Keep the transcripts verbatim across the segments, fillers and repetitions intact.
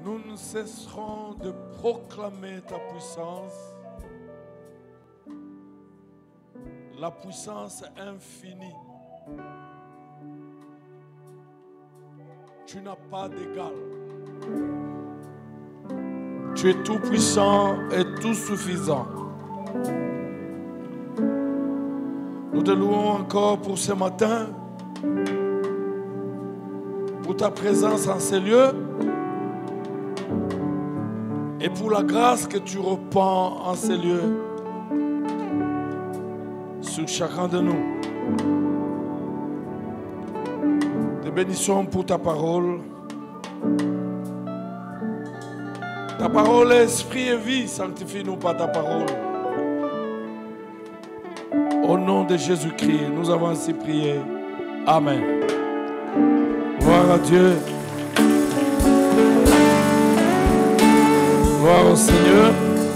nous ne cesserons de proclamer ta puissance, la puissance infinie. Tu n'as pas d'égal. Tu es tout puissant et tout suffisant. Nous te louons encore pour ce matin, pour ta présence en ces lieux et pour la grâce que tu répands en ces lieux sur chacun de nous. Te bénissons pour ta parole. Ta parole est esprit et vie, sanctifie-nous par ta parole. Au nom de Jésus-Christ, nous avons ainsi prié. Amen. Gloire à Dieu. Gloire au Seigneur.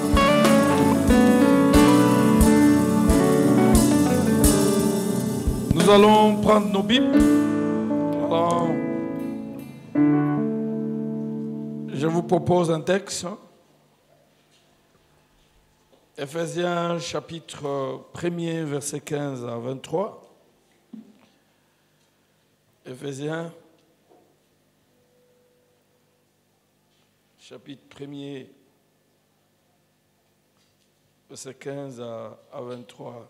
Nous allons prendre nos Bibles. Alors, je vous propose un texte. Ephésiens chapitre premier, verset quinze à vingt-trois. Ephésiens chapitre premier, verset quinze à vingt-trois.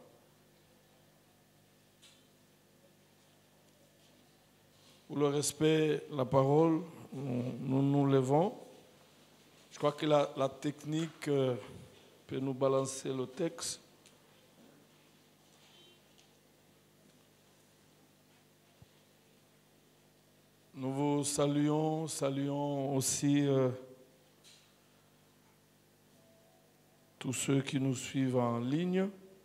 Pour le respect de la parole, nous nous, nous levons. Je crois que la, la technique euh, peut nous balancer le texte. Nous vous saluons, saluons aussi euh, tous ceux qui nous suivent en ligne,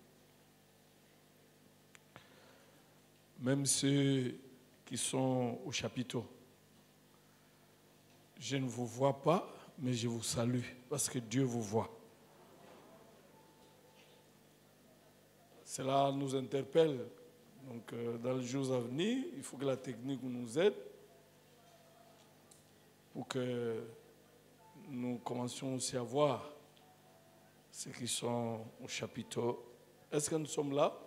même ceux qui sont au chapiteau. Je ne vous vois pas, mais je vous salue parce que Dieu vous voit. Cela nous interpelle. Donc, euh, dans les jours à venir, il faut que la technique nous aide pour que nous commencions aussi à voir ceux qui sont au chapiteau. Est-ce que nous sommes là?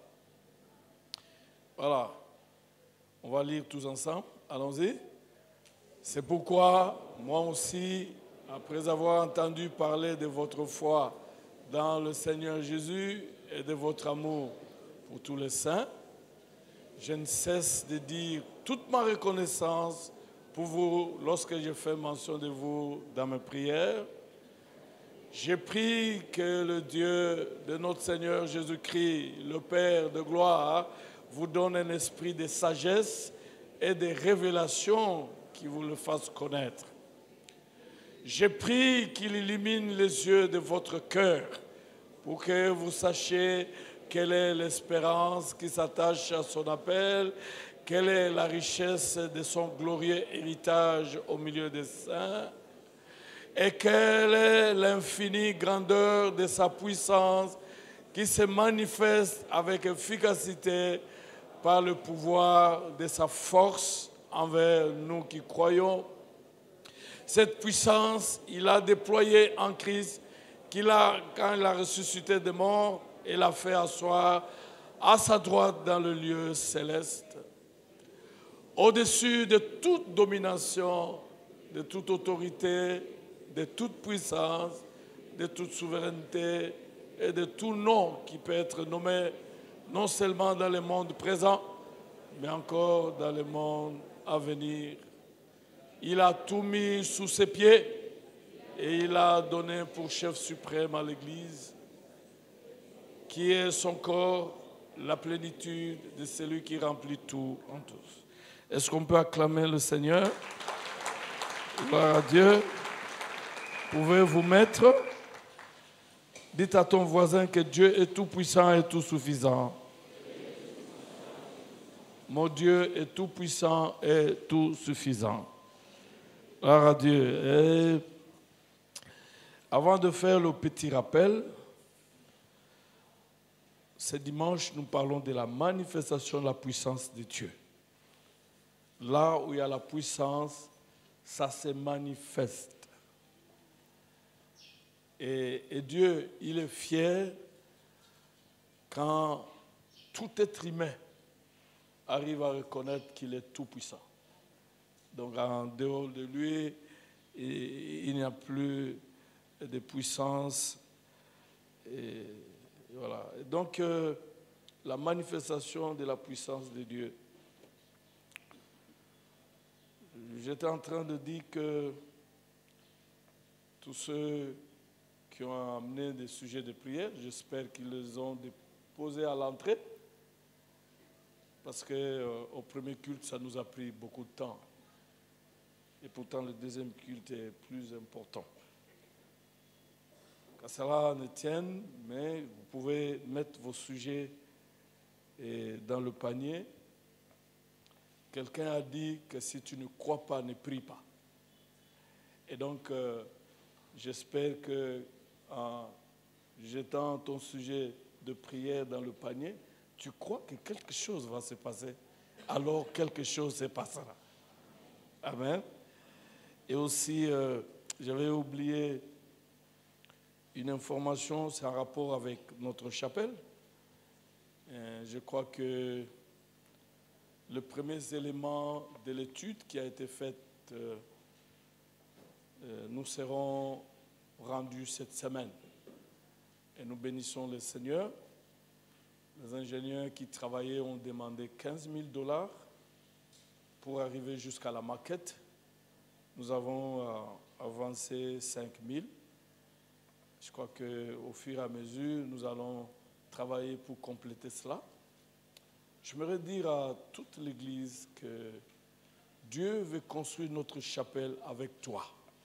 Voilà. On va lire tous ensemble. Allons-y. C'est pourquoi, moi aussi, après avoir entendu parler de votre foi dans le Seigneur Jésus et de votre amour pour tous les saints, je ne cesse de dire toute ma reconnaissance pour vous lorsque je fais mention de vous dans mes prières. J'ai prie que le Dieu de notre Seigneur Jésus-Christ, le Père de gloire, vous donne un esprit de sagesse et de révélation qui vous le fasse connaître. J'ai prie qu'il illumine les yeux de votre cœur pour que vous sachiez quelle est l'espérance qui s'attache à son appel, quelle est la richesse de son glorieux héritage au milieu des saints, et quelle est l'infinie grandeur de sa puissance qui se manifeste avec efficacité par le pouvoir de sa force envers nous qui croyons. Cette puissance, il a déployée en Christ, qu'il a, quand il a ressuscité des morts, et l'a fait asseoir à sa droite dans le lieu céleste, au-dessus de toute domination, de toute autorité, de toute puissance, de toute souveraineté et de tout nom qui peut être nommé non seulement dans le monde présent, mais encore dans le monde à venir. Il a tout mis sous ses pieds et il a donné pour chef suprême à l'Église, qui est son corps, la plénitude de celui qui remplit tout en tous. Est-ce qu'on peut acclamer le Seigneur? Gloire à Dieu. Pouvez-vous mettre? Dites à ton voisin que Dieu est tout puissant et tout suffisant. Mon Dieu est tout puissant et tout suffisant. Gloire à Dieu. Et avant de faire le petit rappel, ce dimanche, nous parlons de la manifestation de la puissance de Dieu. Là où il y a la puissance, ça se manifeste. Et, et Dieu, il est fier quand tout être humain arrive à reconnaître qu'il est tout-puissant. Donc en dehors de lui, il n'y a plus de puissance. Et voilà. Et donc euh, la manifestation de la puissance de Dieu. J'étais en train de dire que tous ceux qui ont amené des sujets de prière, j'espère qu'ils les ont déposés à l'entrée, parce qu'au euh, premier culte, ça nous a pris beaucoup de temps. Et pourtant, le deuxième culte est plus important. Qu'à cela ne tienne, mais vous pouvez mettre vos sujets dans le panier. Quelqu'un a dit que si tu ne crois pas, ne prie pas. Et donc, euh, j'espère que en jetant ton sujet de prière dans le panier, tu crois que quelque chose va se passer. Alors, quelque chose se passera. Amen. Et aussi, euh, j'avais oublié une information, c'est en rapport avec notre chapelle. Euh, je crois que le premier élément de l'étude qui a été faite, euh, euh, nous serons rendus cette semaine. Et nous bénissons le Seigneur. Les ingénieurs qui travaillaient ont demandé quinze mille dollars pour arriver jusqu'à la maquette. Nous avons euh, avancé cinq mille. Je crois qu'au fur et à mesure, nous allons travailler pour compléter cela. J'aimerais dire à toute l'Église que Dieu veut construire notre chapelle avec toi.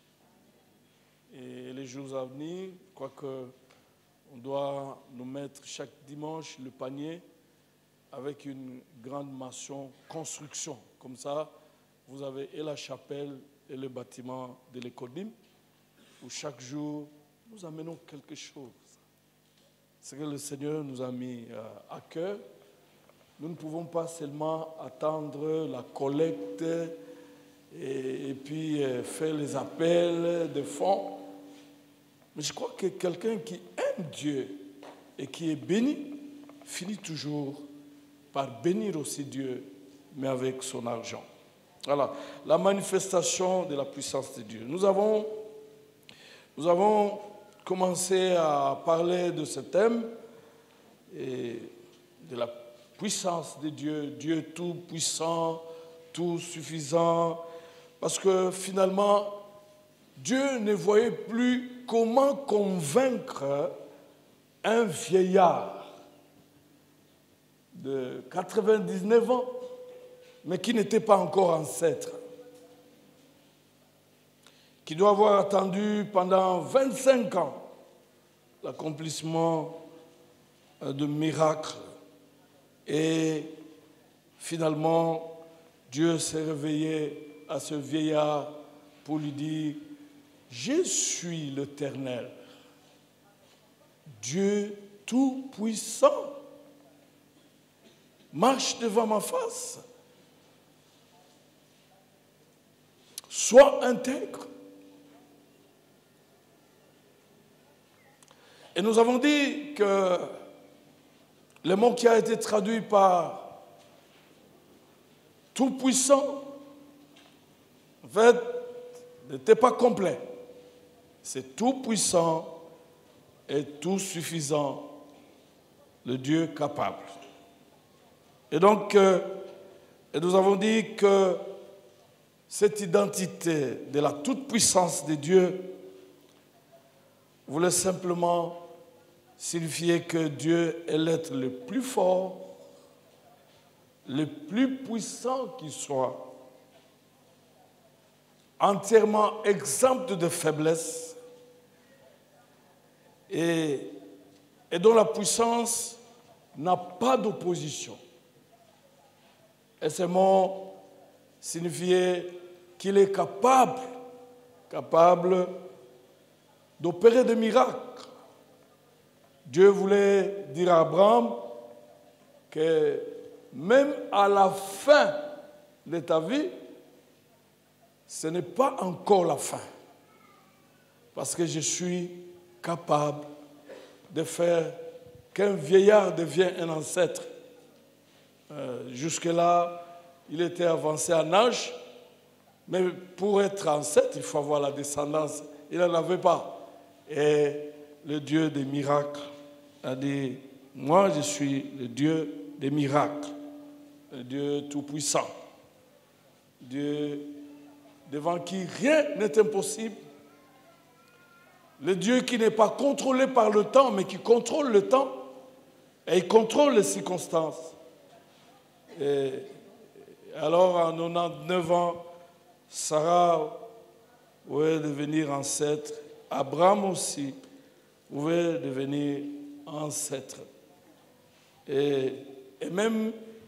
Et les jours à venir, je crois qu'on doit nous mettre chaque dimanche le panier avec une grande mention construction. Comme ça, vous avez et la chapelle et le bâtiment de l'école, où chaque jour, nous amenons quelque chose. C'est que le Seigneur nous a mis à cœur. Nous ne pouvons pas seulement attendre la collecte et, et puis faire les appels de fonds. Mais je crois que quelqu'un qui aime Dieu et qui est béni finit toujours par bénir aussi Dieu, mais avec son argent. Voilà, la manifestation de la puissance de Dieu. Nous avons, nous avons commencé à parler de ce thème et de la puissance de Dieu, Dieu tout puissant, tout suffisant, parce que finalement, Dieu ne voyait plus comment convaincre un vieillard de quatre-vingt-dix-neuf ans, mais qui n'était pas encore ancêtre, qui doit avoir attendu pendant vingt-cinq ans l'accomplissement de miracles. Et finalement, Dieu s'est réveillé à ce vieillard pour lui dire « Je suis l'Éternel, Dieu tout-puissant. Marche devant ma face. Sois intègre. » Et nous avons dit que le mot qui a été traduit par tout-puissant, en fait, n'était pas complet. C'est tout-puissant et tout-suffisant, le Dieu capable. Et donc, euh, et nous avons dit que cette identité de la toute-puissance de Dieu voulait simplement signifier que Dieu est l'être le plus fort, le plus puissant qui soit, entièrement exempt de faiblesse et, et dont la puissance n'a pas d'opposition. Et ce mot signifiait qu'il est capable, capable d'opérer des miracles. Dieu voulait dire à Abraham que même à la fin de ta vie, ce n'est pas encore la fin. Parce que je suis capable de faire qu'un vieillard devienne un ancêtre. Euh, jusque-là, il était avancé en âge, mais pour être ancêtre, il faut avoir la descendance. Il n'en avait pas. Et le Dieu des miracles a dit, moi je suis le Dieu des miracles, le Dieu tout-puissant, Dieu devant qui rien n'est impossible, le Dieu qui n'est pas contrôlé par le temps, mais qui contrôle le temps, et il contrôle les circonstances. Et alors, à quatre-vingt-dix-neuf ans, Sarah pouvait devenir ancêtre, Abraham aussi pouvait devenir ancêtre. Et, et même,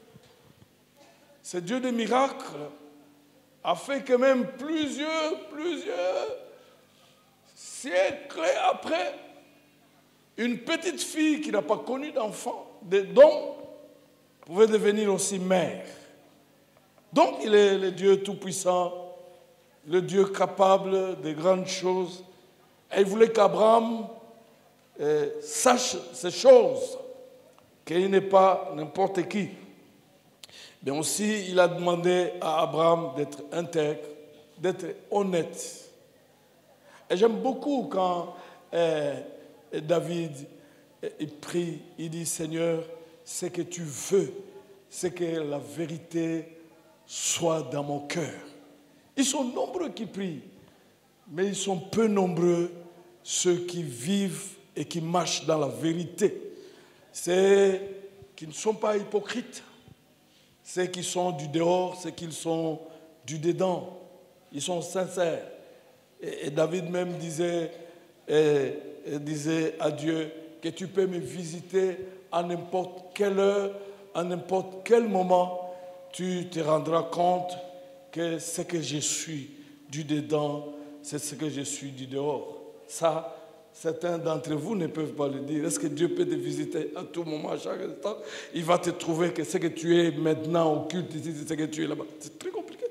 ce Dieu des miracles a fait que même plusieurs, plusieurs siècles après, une petite fille qui n'a pas connu d'enfant, d'homme, pouvait devenir aussi mère. Donc il est le Dieu tout-puissant, le Dieu capable de grandes choses. Et il voulait qu'Abraham euh, sache ces choses, qu'il n'est pas n'importe qui. Mais aussi, il a demandé à Abraham d'être intègre, d'être honnête. Et j'aime beaucoup quand euh, David euh, il prie, il dit, Seigneur, ce que tu veux, c'est que la vérité soit dans mon cœur. Ils sont nombreux qui prient, mais ils sont peu nombreux ceux qui vivent et qui marchent dans la vérité. C'est qui ne sont pas hypocrites. Ceux qui sont du dehors, ceux qui sont du dedans. Ils sont sincères. Et, et David même disait, et, et disait à Dieu que tu peux me visiter à n'importe quelle heure, à n'importe quel moment, tu te rendras compte que ce que je suis du dedans, c'est ce que je suis du dehors. Ça, certains d'entre vous ne peuvent pas le dire. Est-ce que Dieu peut te visiter à tout moment, à chaque instant? Il va te trouver que ce que tu es maintenant au culte ici, c'est ce que tu es là-bas. C'est très compliqué.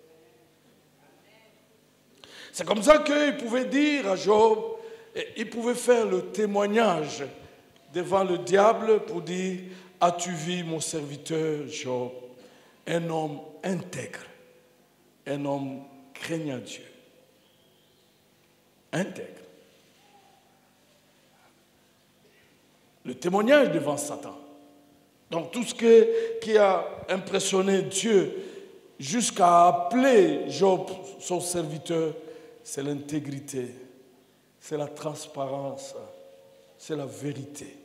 C'est comme ça qu'il pouvait dire à Job, il pouvait faire le témoignage devant le diable pour dire, as-tu vu mon serviteur Job, un homme intègre, un homme craignant Dieu, intègre. Le témoignage devant Satan. Donc tout ce que, qui a impressionné Dieu jusqu'à appeler Job son serviteur, c'est l'intégrité, c'est la transparence, c'est la vérité,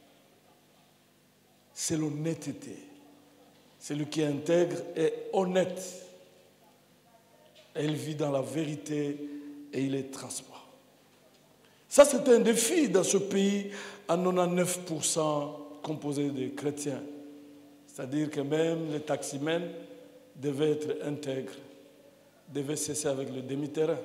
c'est l'honnêteté. Celui qui est intègre est honnête. Et il vit dans la vérité et il est transparent. Ça, c'est un défi dans ce pays à quatre-vingt-dix-neuf pour cent composé de chrétiens. C'est-à-dire que même les taximens devaient être intègres, devaient cesser avec le demi-terrain.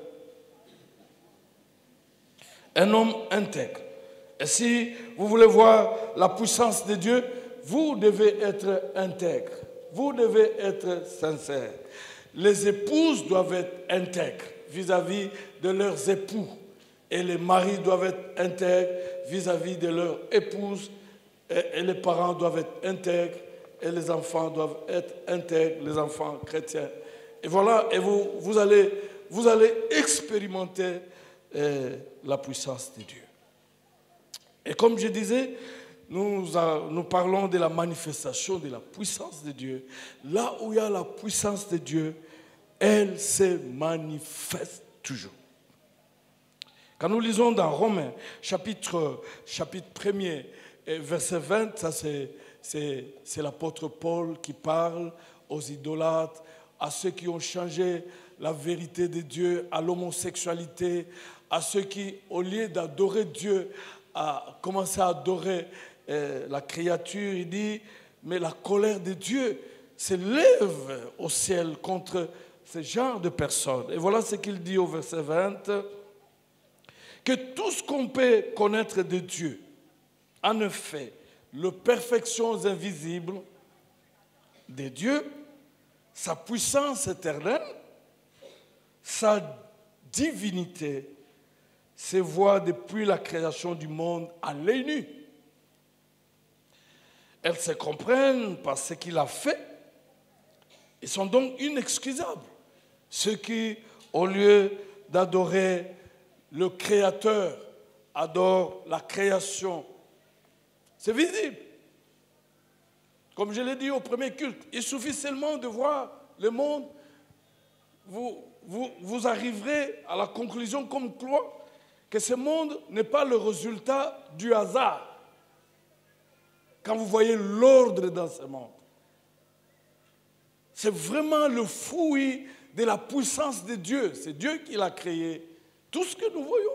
Un homme intègre. Et si vous voulez voir la puissance de Dieu, vous devez être intègre. Vous devez être sincère. Les épouses doivent être intègres vis-à-vis de leurs époux. Et les maris doivent être intègres vis-à-vis de leurs épouses. Et les parents doivent être intègres. Et les enfants doivent être intègres, les enfants chrétiens. Et voilà, et vous, vous, allez, vous allez expérimenter eh, la puissance de Dieu. Et comme je disais, nous, nous parlons de la manifestation de la puissance de Dieu. Là où il y a la puissance de Dieu, elle se manifeste toujours. Quand nous lisons dans Romains, chapitre, chapitre premier, verset vingt, ça c'est, c'est, c'est l'apôtre Paul qui parle aux idolâtres, à ceux qui ont changé la vérité de Dieu, à l'homosexualité, à ceux qui, au lieu d'adorer Dieu, a commencé à adorer euh, la créature. Il dit, mais la colère de Dieu s'élève au ciel contre ce genre de personnes. Et voilà ce qu'il dit au verset vingt, que tout ce qu'on peut connaître de Dieu, en effet, les perfections invisibles de Dieu, sa puissance éternelle, sa divinité, se voient depuis la création du monde à l'œil nu. Elles se comprennent par ce qu'il a fait et sont donc inexcusables. Ceux qui, au lieu d'adorer le Créateur, adorent la création. C'est visible. Comme je l'ai dit au premier culte, il suffit seulement de voir le monde, vous, vous, vous arriverez à la conclusion comme toi que ce monde n'est pas le résultat du hasard. Quand vous voyez l'ordre dans ce monde, c'est vraiment le fruit de la puissance de Dieu. C'est Dieu qui l'a créé. Tout ce que nous voyons.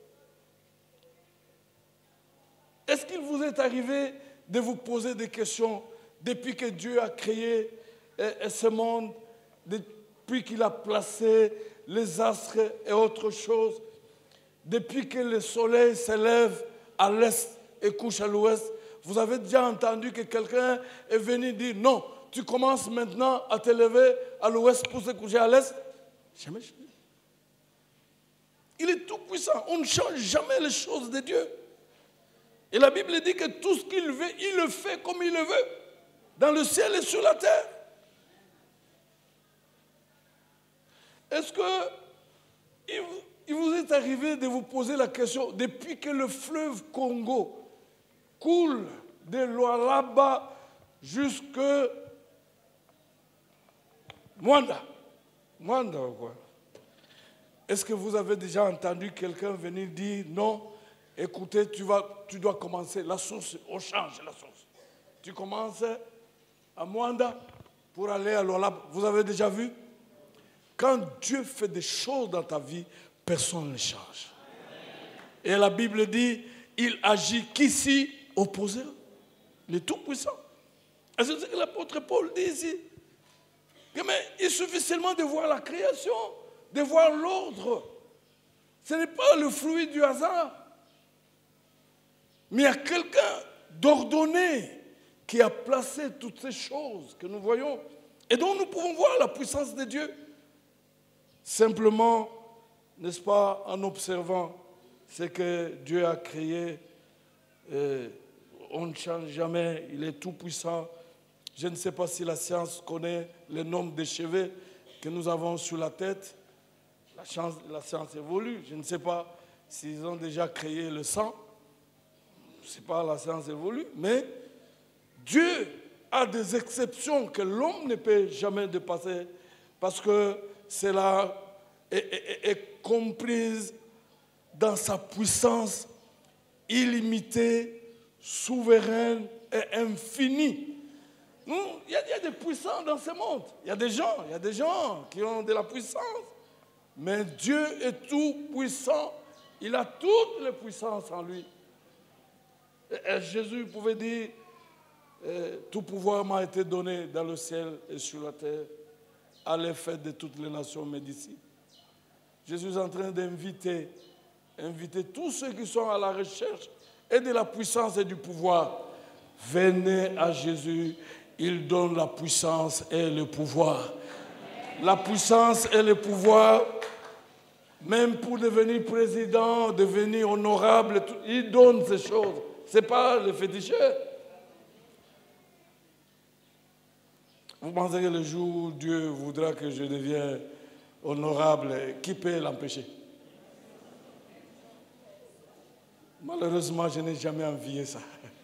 Est-ce qu'il vous est arrivé de vous poser des questions depuis que Dieu a créé ce monde, depuis qu'il a placé les astres et autres choses, depuis que le soleil se lève à l'est et couche à l'ouest, vous avez déjà entendu que quelqu'un est venu dire non, tu commences maintenant à te lever à l'ouest pour se coucher à l'est? Jamais, jamais. Il est tout puissant. On ne change jamais les choses de Dieu. Et la Bible dit que tout ce qu'il veut, il le fait comme il le veut, dans le ciel et sur la terre. Est-ce que il vous est arrivé de vous poser la question, depuis que le fleuve Congo coule de Lualaba jusque Mwanda, Mwanda ou quoi? Est-ce que vous avez déjà entendu quelqu'un venir dire non, écoutez, tu, vas, tu dois commencer la source, on change la source. Tu commences à Mwanda pour aller à Lualaba. Vous avez déjà vu? Quand Dieu fait des choses dans ta vie, personne ne change. Et la Bible dit, il agit qu'ici opposé. Il est tout puissant. Et c'est ce que l'apôtre Paul dit ici. Mais il suffit seulement de voir la création, de voir l'ordre. Ce n'est pas le fruit du hasard. Mais il y a quelqu'un d'ordonné qui a placé toutes ces choses que nous voyons et dont nous pouvons voir la puissance de Dieu. Simplement, n'est-ce pas, en observant ce que Dieu a créé, euh, on ne change jamais, il est tout puissant. Je ne sais pas si la science connaît le nombre de cheveux que nous avons sur la tête. La science, la science évolue. Je ne sais pas s'ils ont déjà créé le sang. Je ne sais pas, la science évolue. Mais Dieu a des exceptions que l'homme ne peut jamais dépasser parce que cela est, est, est comprise dans sa puissance illimitée, souveraine et infinie. Il y, y a des puissants dans ce monde. Il y a des gens, il y a des gens qui ont de la puissance. Mais Dieu est tout puissant. Il a toutes les puissances en lui. Et, et Jésus pouvait dire, eh, tout pouvoir m'a été donné dans le ciel et sur la terre. Allez faire de toutes les nations mes disciples. Jésus est en train d'inviter, inviter tous ceux qui sont à la recherche et de la puissance et du pouvoir. Venez à Jésus. Il donne la puissance et le pouvoir. La puissance et le pouvoir, même pour devenir président, devenir honorable, il donne ces choses. Ce n'est pas le féticheur. Vous pensez que le jour où Dieu voudra que je devienne honorable, qui peut l'empêcher? Malheureusement, je n'ai jamais envié ça.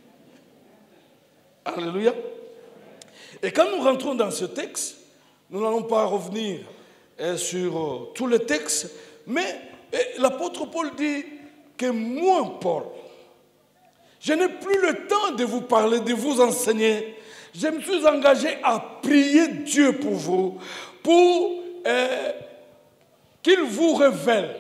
Alléluia. Et quand nous rentrons dans ce texte, nous n'allons pas revenir eh, sur euh, tous les textes, mais eh, l'apôtre Paul dit que moi, Paul, je n'ai plus le temps de vous parler, de vous enseigner. Je me suis engagé à prier Dieu pour vous, pour eh, qu'il vous révèle,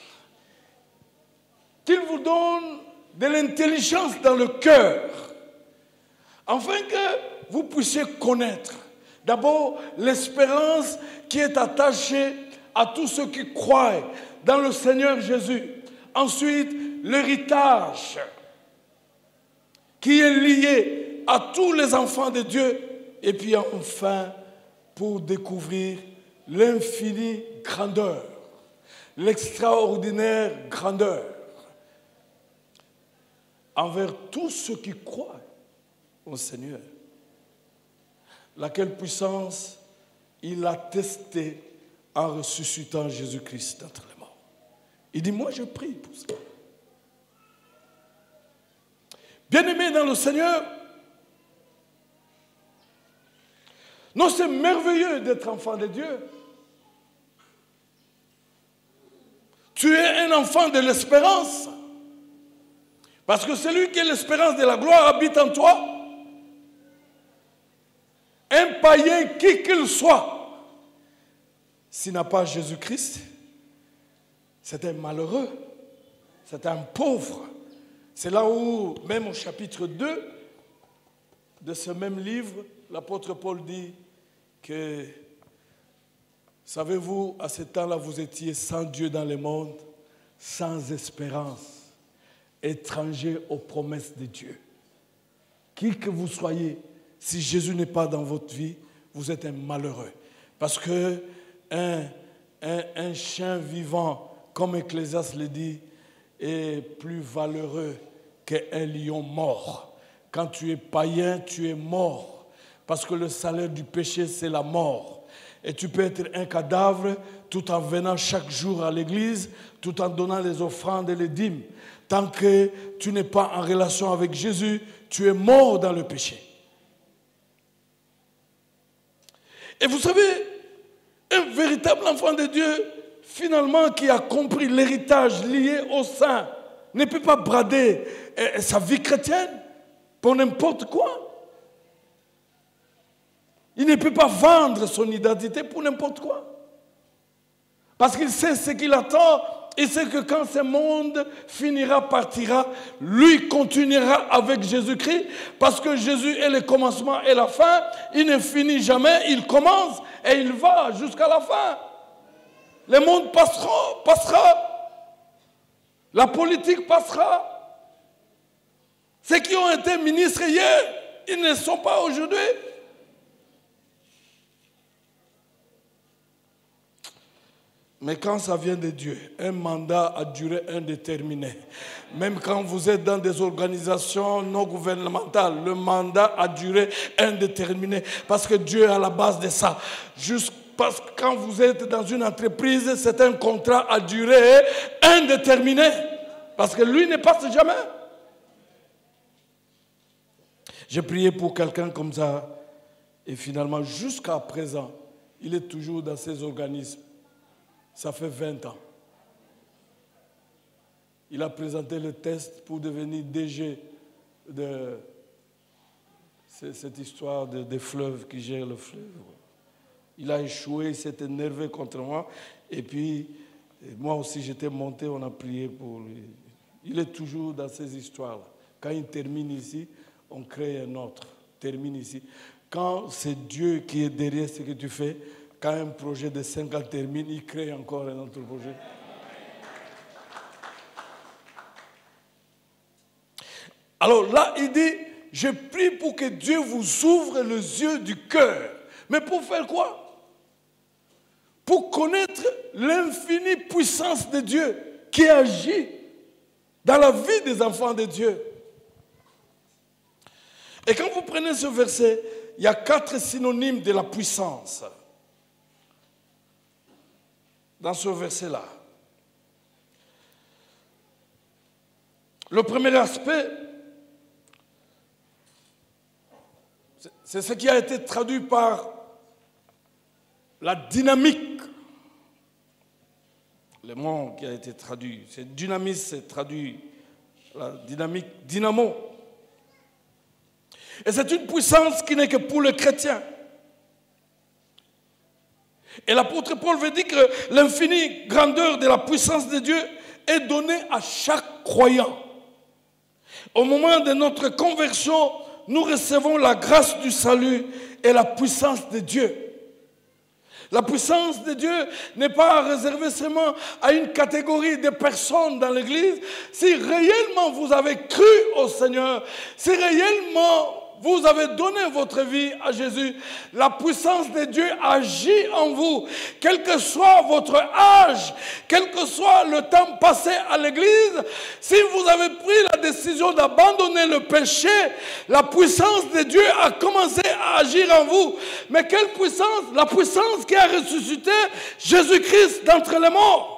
qu'il vous donne de l'intelligence dans le cœur, afin que vous puissiez connaître d'abord l'espérance qui est attachée à tous ceux qui croient dans le Seigneur Jésus. Ensuite, l'héritage qui est lié à tous les enfants de Dieu. Et puis enfin, pour découvrir l'infinie grandeur, l'extraordinaire grandeur envers tous ceux qui croient au Seigneur. Laquelle puissance il a testée en ressuscitant Jésus-Christ d'entre les morts. Il dit, moi je prie pour ça. Bien-aimés dans le Seigneur, non, c'est merveilleux d'être enfant de Dieu. Tu es un enfant de l'espérance. Parce que celui qui est l'espérance de la gloire habite en toi. Un païen, qui qu'il soit, s'il n'a pas Jésus-Christ, c'est un malheureux, c'est un pauvre. C'est là où, même au chapitre deux de ce même livre, l'apôtre Paul dit que, savez-vous, à ce temps-là, vous étiez sans Dieu dans le monde, sans espérance, étrangers aux promesses de Dieu. Qui que vous soyez, si Jésus n'est pas dans votre vie, vous êtes un malheureux. Parce que un, un, un chien vivant, comme Ecclésiaste le dit, est plus valeureux qu'un lion mort. Quand tu es païen, tu es mort. Parce que le salaire du péché, c'est la mort. Et tu peux être un cadavre tout en venant chaque jour à l'église, tout en donnant les offrandes et les dîmes. Tant que tu n'es pas en relation avec Jésus, tu es mort dans le péché. Et vous savez, un véritable enfant de Dieu, finalement, qui a compris l'héritage lié au saint, ne peut pas brader sa vie chrétienne pour n'importe quoi. Il ne peut pas vendre son identité pour n'importe quoi. Parce qu'il sait ce qu'il attend. Il sait que quand ce monde finira, partira, lui continuera avec Jésus-Christ. Parce que Jésus est le commencement et la fin. Il ne finit jamais, il commence et il va jusqu'à la fin. Le monde passera, passera. La politique passera. Ceux qui ont été ministres hier, ils ne sont pas aujourd'hui. Mais quand ça vient de Dieu, un mandat a duré indéterminé. Même quand vous êtes dans des organisations non gouvernementales, le mandat a duré indéterminé. Parce que Dieu est à la base de ça. Juste parce que quand vous êtes dans une entreprise, c'est un contrat à durée indéterminée. Parce que lui ne passe jamais. J'ai prié pour quelqu'un comme ça. Et finalement, jusqu'à présent, il est toujours dans ces organismes. Ça fait vingt ans. Il a présenté le test pour devenir D G de cette histoire des de fleuves qui gèrent le fleuve. Il a échoué, il s'est énervé contre moi. Et puis, moi aussi, j'étais monté, on a prié pour lui. Il est toujours dans ces histoires-là. Quand il termine ici, on crée un autre. Termine ici. Quand c'est Dieu qui est derrière ce que tu fais, quand un projet de cinq ans termine, il crée encore un autre projet. Alors là, il dit, je prie pour que Dieu vous ouvre les yeux du cœur. Mais pour faire quoi? Pour connaître l'infinie puissance de Dieu qui agit dans la vie des enfants de Dieu. Et quand vous prenez ce verset, il y a quatre synonymes de la puissance. Dans ce verset-là. Le premier aspect, c'est ce qui a été traduit par la dynamique. Le mot qui a été traduit, c'est dynamisme, c'est traduit la dynamique, dynamo. Et c'est une puissance qui n'est que pour le chrétien. Et l'apôtre Paul veut dire que l'infinie grandeur de la puissance de Dieu est donnée à chaque croyant. Au moment de notre conversion, nous recevons la grâce du salut et la puissance de Dieu. La puissance de Dieu n'est pas réservée seulement à une catégorie de personnes dans l'Église. Si réellement vous avez cru au Seigneur, si réellement vous avez donné votre vie à Jésus, la puissance de Dieu agit en vous. Quel que soit votre âge, quel que soit le temps passé à l'église, si vous avez pris la décision d'abandonner le péché, la puissance de Dieu a commencé à agir en vous. Mais quelle puissance? La puissance qui a ressuscité Jésus-Christ d'entre les morts.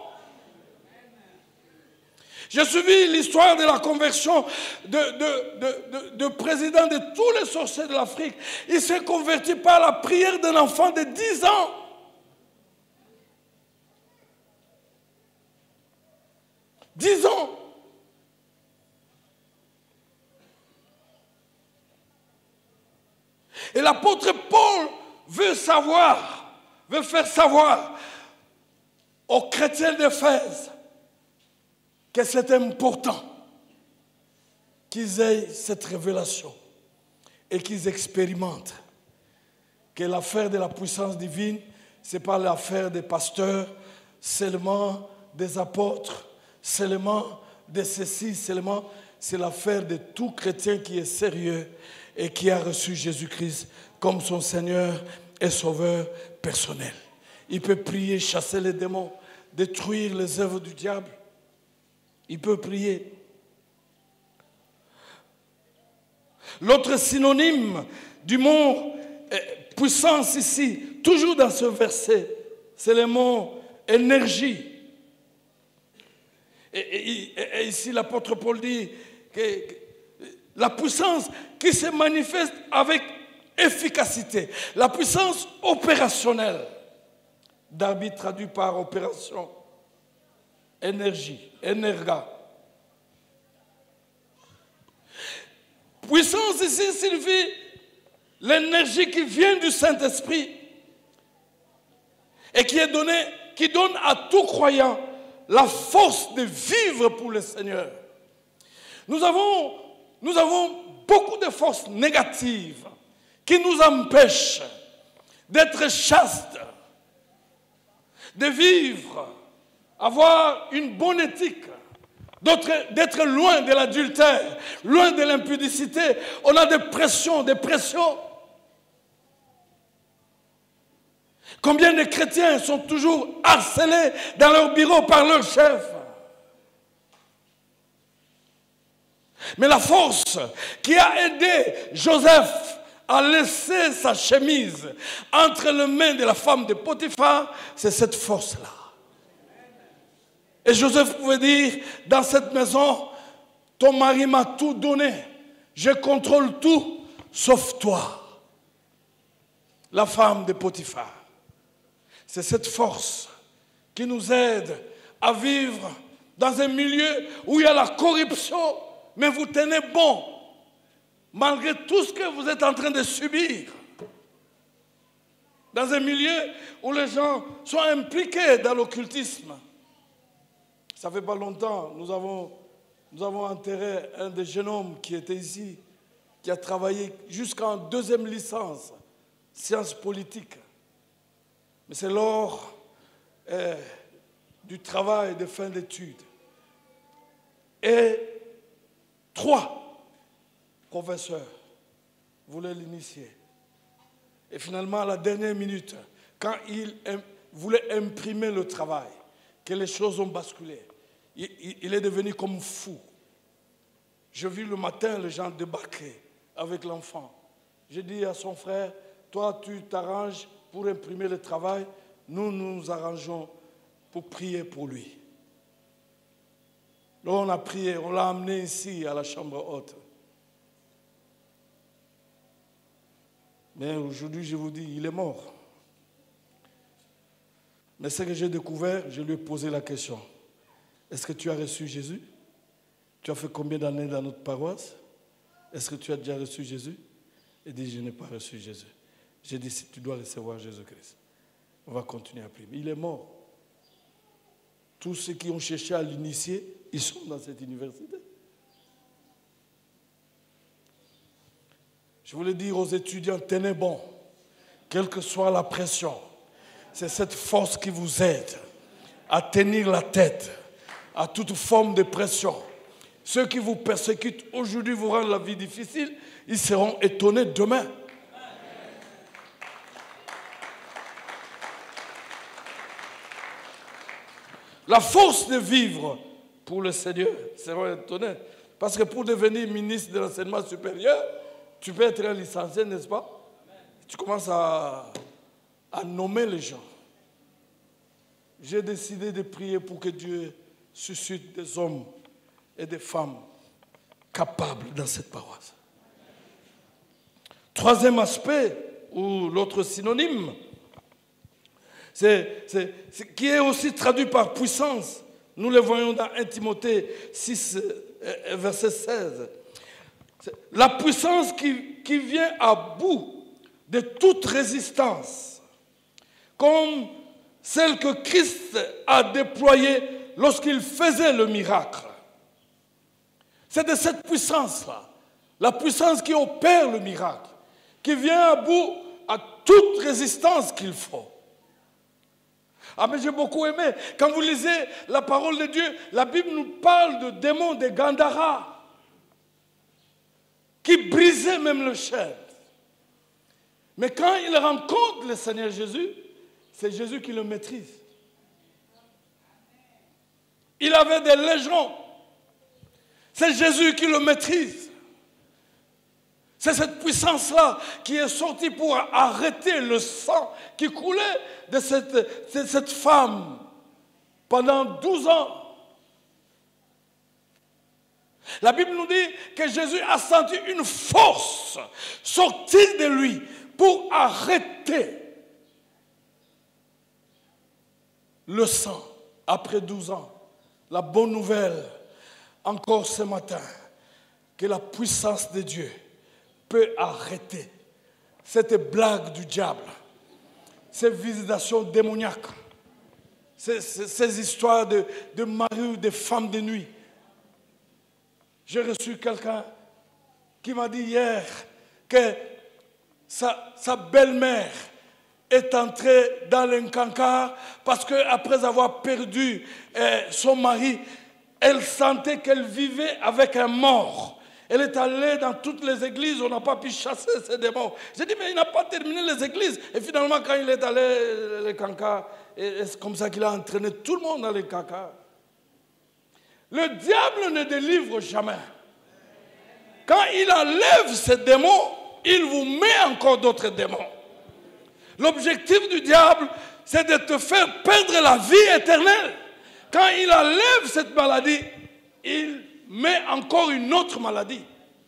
J'ai suivi l'histoire de la conversion de, de, de, de, de président de tous les sorciers de l'Afrique. Il s'est converti par la prière d'un enfant de dix ans. dix ans. Et l'apôtre Paul veut savoir, veut faire savoir aux chrétiens d'Éphèse que c'est important qu'ils aient cette révélation et qu'ils expérimentent que l'affaire de la puissance divine, ce n'est pas l'affaire des pasteurs, seulement des apôtres, seulement de ceci, seulement, c'est l'affaire de tout chrétien qui est sérieux et qui a reçu Jésus-Christ comme son Seigneur et Sauveur personnel. Il peut prier, chasser les démons, détruire les œuvres du diable. Il peut prier. L'autre synonyme du mot puissance ici, toujours dans ce verset, c'est le mot énergie. Et, et, et ici l'apôtre Paul dit que la puissance qui se manifeste avec efficacité, la puissance opérationnelle. Darby traduit par opération. Énergie, énerga. Puissance ici signifie l'énergie qui vient du Saint-Esprit et qui est donnée, qui donne à tout croyant la force de vivre pour le Seigneur. Nous avons, nous avons beaucoup de forces négatives qui nous empêchent d'être chastes, de vivre, avoir une bonne éthique, d'être loin de l'adultère, loin de l'impudicité. On a des pressions, des pressions. Combien de chrétiens sont toujours harcelés dans leur bureau par leur chef? Mais la force qui a aidé Joseph à laisser sa chemise entre les mains de la femme de Potiphar, c'est cette force-là. Et Joseph pouvait dire, dans cette maison, ton mari m'a tout donné. Je contrôle tout, sauf toi. La femme de Potiphar. C'est cette force qui nous aide à vivre dans un milieu où il y a la corruption, mais vous tenez bon, malgré tout ce que vous êtes en train de subir. Dans un milieu où les gens sont impliqués dans l'occultisme. Ça fait pas longtemps, nous avons, nous avons enterré un des jeunes hommes qui était ici, qui a travaillé jusqu'en deuxième licence, sciences politiques. Mais c'est lors euh, du travail de fin d'études. Et trois professeurs voulaient l'initier. Et finalement, à la dernière minute, quand il voulait imprimer le travail, que les choses ont basculé, il, il, il est devenu comme fou. Je vis le matin les gens débarquer avec l'enfant. J'ai dit à son frère, toi tu t'arranges pour imprimer le travail, nous nous arrangeons pour prier pour lui. Là on a prié, on l'a amené ici à la chambre haute. Mais aujourd'hui je vous dis, il est mort. Mais ce que j'ai découvert, je lui ai posé la question. Est-ce que tu as reçu Jésus? Tu as fait combien d'années dans notre paroisse? Est-ce que tu as déjà reçu Jésus? Il dit, je n'ai pas reçu Jésus. J'ai dit, si tu dois recevoir Jésus-Christ, on va continuer à prier. Il est mort. Tous ceux qui ont cherché à l'initier, ils sont dans cette université. Je voulais dire aux étudiants, tenez bon, quelle que soit la pression. C'est cette force qui vous aide à tenir la tête à toute forme de pression. Ceux qui vous persécutent aujourd'hui vous rendent la vie difficile, ils seront étonnés demain. La force de vivre pour le Seigneur, ils seront étonnés. Parce que pour devenir ministre de l'enseignement supérieur, tu peux être licencié, n'est-ce pas? Tu commences à, à nommer les gens. J'ai décidé de prier pour que Dieu suscite des hommes et des femmes capables dans cette paroisse. Troisième aspect, ou l'autre synonyme, c'est, c'est, c'est, qui est aussi traduit par puissance. Nous le voyons dans un Timothée six, verset seize. C'est la puissance qui, qui vient à bout de toute résistance, comme celle que Christ a déployée lorsqu'il faisait le miracle. C'est de cette puissance-là, la puissance qui opère le miracle, qui vient à bout à toute résistance qu'il faut. Ah, mais j'ai beaucoup aimé. Quand vous lisez la parole de Dieu, la Bible nous parle de démons de Gandhara qui brisaient même le chêne. Mais quand il rencontre le Seigneur Jésus, c'est Jésus qui le maîtrise. Il avait des légions. C'est Jésus qui le maîtrise. C'est cette puissance-là qui est sortie pour arrêter le sang qui coulait de cette, de cette femme pendant douze ans. La Bible nous dit que Jésus a senti une force sortir de lui pour arrêter le sang après douze ans. La bonne nouvelle, encore ce matin, que la puissance de Dieu peut arrêter cette blague du diable, ces visitations démoniaques, ces, ces, ces histoires de, de mari ou de femmes de nuit. J'ai reçu quelqu'un qui m'a dit hier que sa, sa belle-mère est entrée dans l'encancard parce qu'après avoir perdu eh, son mari, elle sentait qu'elle vivait avec un mort. Elle est allée dans toutes les églises, on n'a pas pu chasser ces démons. J'ai dit, mais il n'a pas terminé les églises. Et finalement, quand il est allé les cancars, c'est comme ça qu'il a entraîné tout le monde dans les cancars. Le diable ne délivre jamais. Quand il enlève ces démons, il vous met encore d'autres démons. L'objectif du diable, c'est de te faire perdre la vie éternelle. Quand il enlève cette maladie, il met encore une autre maladie.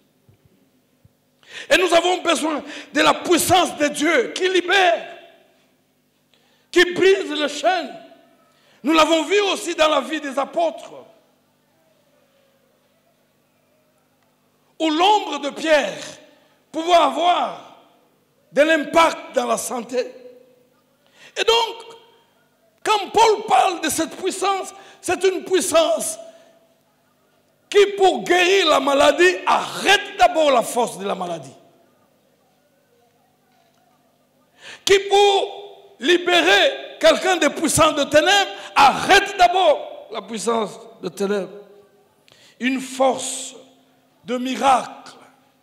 Et nous avons besoin de la puissance de Dieu qui libère, qui brise le chêne. Nous l'avons vu aussi dans la vie des apôtres, où l'ombre de Pierre pouvait avoir de l'impact dans la santé. Et donc, quand Paul parle de cette puissance, c'est une puissance qui, pour guérir la maladie, arrête d'abord la force de la maladie. Qui, pour libérer quelqu'un de puissant de ténèbres, arrête d'abord la puissance de ténèbres. Une force de miracle,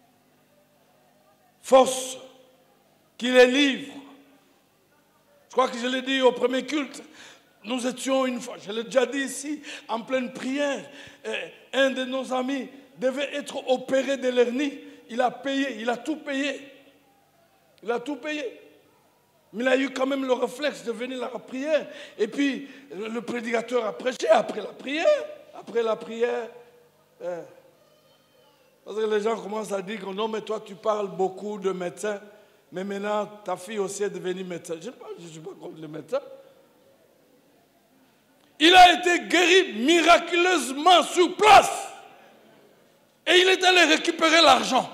force qui les livre. Je crois que je l'ai dit au premier culte. Nous étions une fois, je l'ai déjà dit ici, en pleine prière. Un de nos amis devait être opéré de l'hernie. Il a payé, il a tout payé. Il a tout payé. Mais il a eu quand même le réflexe de venir à la prière. Et puis, le prédicateur a prêché après la prière. Après la prière, euh, parce que les gens commencent à dire que non, mais toi, tu parles beaucoup de médecins. Mais maintenant, ta fille aussi est devenue médecin. Je ne suis pas contre les médecins. Il a été guéri miraculeusement sur place. Et il est allé récupérer l'argent.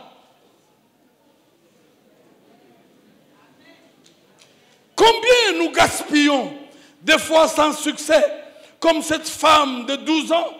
Combien nous gaspillons, des fois sans succès, comme cette femme de douze ans?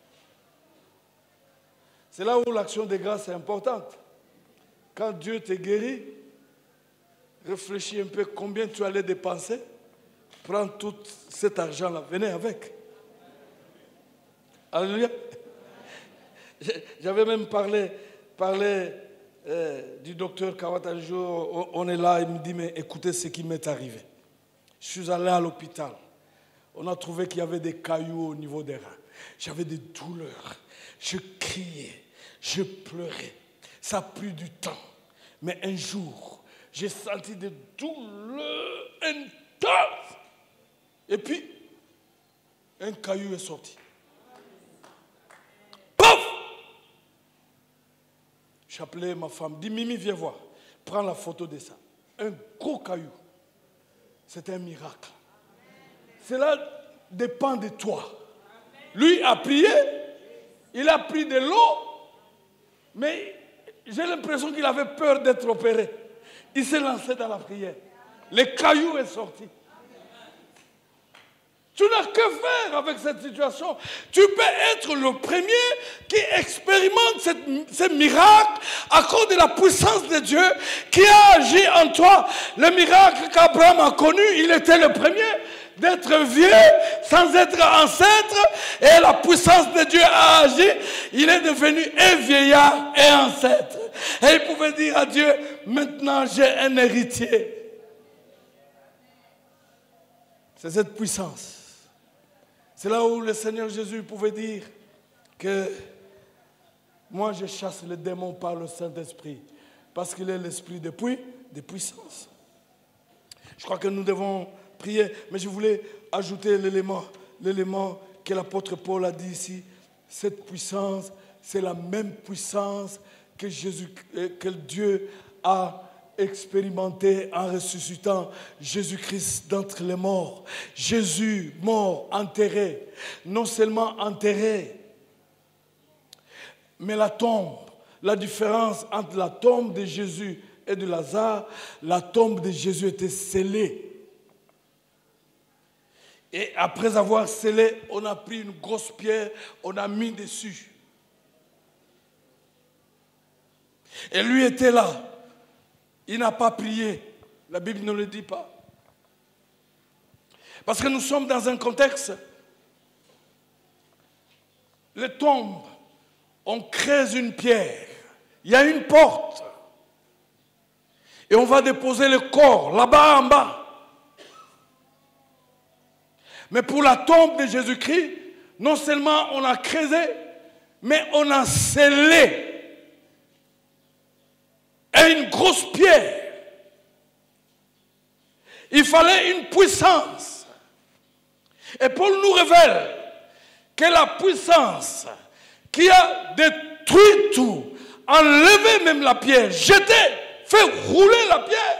C'est là où l'action de grâce est importante. Quand Dieu te guérit, réfléchis un peu combien tu allais dépenser. Prends tout cet argent-là, venez avec. Alléluia. J'avais même parlé, parlé euh, du docteur Kawata un jour, on est là, il me dit, mais écoutez ce qui m'est arrivé. Je suis allé à l'hôpital. On a trouvé qu'il y avait des cailloux au niveau des reins. J'avais des douleurs. Je criais, je pleurais. Ça a pris du temps. Mais un jour, j'ai senti des douleurs intenses. Et puis, un caillou est sorti. Paf! J'ai appelé ma femme. Dis, Mimi, viens voir. Prends la photo de ça. Un gros caillou. C'est un miracle. Cela dépend de toi. Lui a prié, il a pris de l'eau, mais j'ai l'impression qu'il avait peur d'être opéré. Il s'est lancé dans la prière. Le caillou est sorti. Tu n'as que faire avec cette situation. Tu peux être le premier qui expérimente cette, ce miracle à cause de la puissance de Dieu qui a agi en toi. Le miracle qu'Abraham a connu, il était le premier d'être vieux sans être ancêtre. Et la puissance de Dieu a agi. Il est devenu un vieillard et ancêtre. Et il pouvait dire à Dieu, maintenant j'ai un héritier. C'est cette puissance. C'est là où le Seigneur Jésus pouvait dire que moi je chasse les démons par le Saint-Esprit parce qu'il est l'esprit de, puis, de puissance. Je crois que nous devons prier, mais je voulais ajouter l'élément, l'élément que l'apôtre Paul a dit ici. Cette puissance, c'est la même puissance que, Jésus, que Dieu a expérimenté en ressuscitant Jésus-Christ d'entre les morts. Jésus mort, enterré, non seulement enterré, mais la tombe. La différence entre la tombe de Jésus et de Lazare, la tombe de Jésus était scellée. Et après avoir scellé, on a pris une grosse pierre, on a mis dessus. Et lui était là. Il n'a pas prié. La Bible ne le dit pas. Parce que nous sommes dans un contexte. Les tombes, on creuse une pierre. Il y a une porte. Et on va déposer le corps là-bas en bas. Mais pour la tombe de Jésus-Christ, non seulement on a creusé, mais on a scellé. Et une grosse pierre. Il fallait une puissance. Et Paul nous révèle que la puissance qui a détruit tout, enlevé même la pierre, jeté, fait rouler la pierre,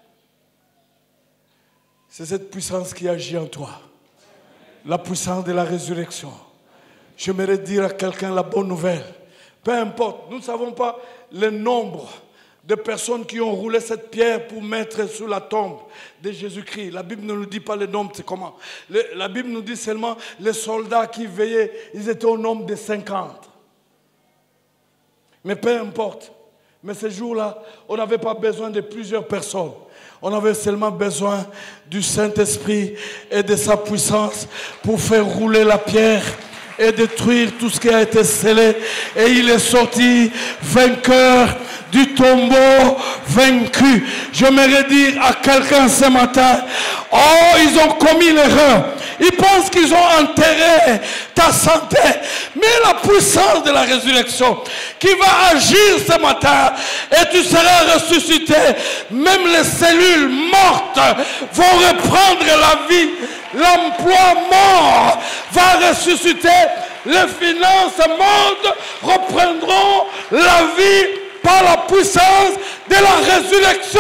c'est cette puissance qui agit en toi. La puissance de la résurrection. J'aimerais dire à quelqu'un la bonne nouvelle. Peu importe, nous ne savons pas le nombre de personnes qui ont roulé cette pierre pour mettre sur la tombe de Jésus-Christ. La Bible ne nous dit pas le nombre, c'est comment. Le, la Bible nous dit seulement les soldats qui veillaient, ils étaient au nombre de cinquante. Mais peu importe. Mais ce jour-là, on n'avait pas besoin de plusieurs personnes. On avait seulement besoin du Saint-Esprit et de sa puissance pour faire rouler la pierre et détruire tout ce qui a été scellé. Et il est sorti vainqueur du tombeau, vaincu. J'aimerais dire à quelqu'un ce matin, oh, ils ont commis l'erreur. Ils pensent qu'ils ont enterré ta santé. Mais la puissance de la résurrection qui va agir ce matin et tu seras ressuscité. Même les cellules mortes vont reprendre la vie. L'emploi mort va ressusciter. Les finances mortes reprendront la vie par la puissance de la résurrection.